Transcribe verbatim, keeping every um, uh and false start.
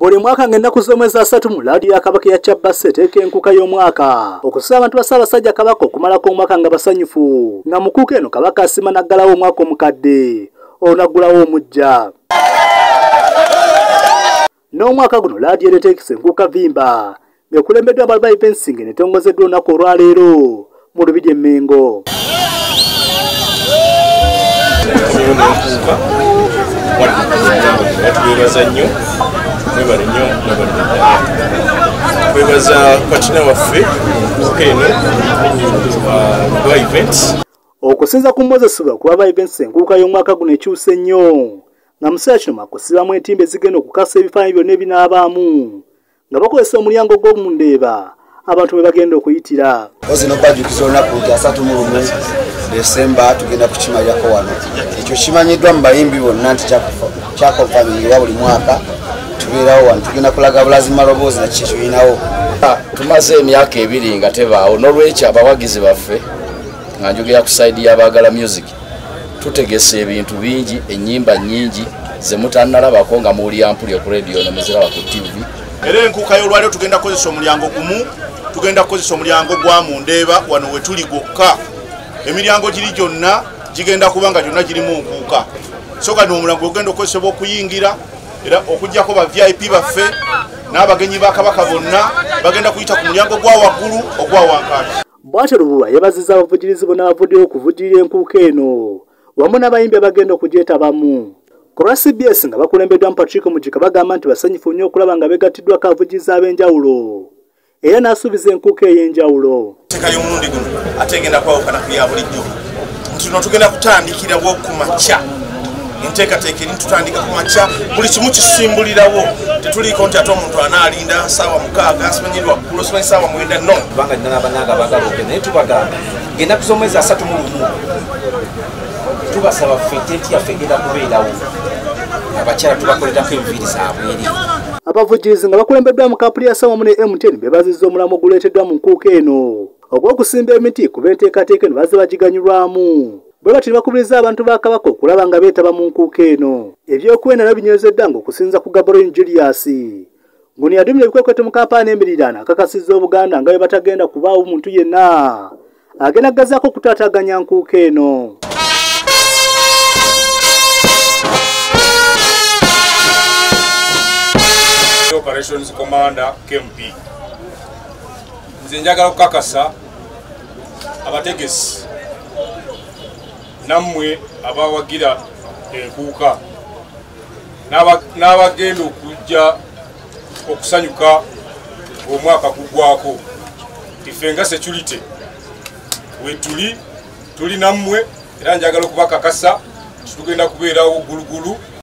Buli mwaka ngenda kuzomweza asatu mu laadiyo ya Kabaka ya Ssabasajja eteeka enkuuka y'omwaka okusaba abantu ba Ssabasajja Kabaka okumalako omwaka nga basanyufu nga mu nkuuka eno Kabaka asima naggalawo omwaka omukadde onaggulawo omujja. N'omwaka guno laadiyo eteekisa enkuuka Vimba ng'ekulembeddwa abaali ba befiting n'etongozeddwa olunaku olwaleero mu Lubiri e Mengo. Twebaza nnyo mwebale nnyo twebaza patina waffe eno lwa events. Okusinza ku Moses lwakuba ba events enkuuka y'omwaka guno ekyuse nnyo nga museera kino makusibamu entimbe zigenda okukasa ebifaananyi byonna ebinaabaamu nga bakozesa omulyango gw'omundeeba abantu bwe bagenda okuyitira. Zino bajjukiza olunaku lwa asatu mu lumu Desemba tugenda kukimalirako wano. Ekyo kimanyiddwa mu bayimbi bonna nti kyakonfamingiwa buli mwaka tubeerawo wano tugenda kulaga bulazi maloboozi nakiki kirinawo. Tumaze emyaka ebiri nga tebaawo n'olwekyo abawagizi baffe nga njogera ku saidi y'abaagala music tutegesa ebintu bingi ennyimba nnyingi ze mutannalabako nga muwulira mpulira ku radio ne muziraba ku T V. Era enkuuka y'olwaleero tugenda kukozesa omulyango gumu, tugenda kukozesa omulyango gwa mundeeba wano we tuli gwokka. Emiryango giri gyonna gigenda kuba nga gyonna girimu nkuuka. So kati omulyango ogenda okukozesebwa okuyingira era okuggyako ba V I P baffe n'abagenyi ba Kabaka bonna bagenda kuyita ku mulyango gwa waggulu ogwa wankaaki. Bw'atyo Lubuwa yabazizza abavugirizi bonna bavuddeyo okuvujjirira enkuuka eno wamu n'abayimbi abagenda okugyetabamu. Ku lwa C B S nga bakulembeddwa Patrick Mujika bagamba nti basanyufu nnyo okulaba nga begattiddwako abavugizi ab'enjawulo era n'asuubiza enkuuka ey'enjawulo. Enteeka y'omulundi guno ate egenda kwawukana ku ya bulijjo. Tuno tugenda kutandikirawo ku makya. Enteekateeka eri tutandika ku makya buli kimu kisimbulirawo. Tetuliko nti ate omuntu anaalinda ssaawa mukaaga asimanyirirwa waggulu osimanyi ssaawa mwenda no. Kubanga nnina n'abanaga abaagala okugenda naye tubagamba genda kusomeza asatu mu lumu. Tubasaba ffe tenti yaffe egenda kubeerawo. Abakyala tubakolerako enviiri zaabwe eri. Abavugizi nga bakulembeddwa mu kampuni ya Sawa ne M T N bebazizza omulamu oguleeteddwa mu nkuuka eno ogw'okusimba emiti kuba enteekateeka eno bazze bagiganyulwamu. Bwe bati bakubiriza abantu ba Kabaka okulaba nga beetaba mu nkuuka eno. Ebyokwenda binyozeddwa ng'okusinza ku Gabriel Julius ng'ono yadumira ebikwekweto mu kampani emirirano akakasizza Obuganda nga bwe batagenda kubaawo muntu yenna agenda kugezaako okutaataaganya nkuuka eno. Operations Commander K M P. Nze njagala okukakasa abategesi nammwe abawagira enkuuka n'abagenda okujja okusanyuka omwaka kuggwako ife nga security we tuli tuli nammwe era njagala okubakakasa tugenda kubeerawo gulugulu.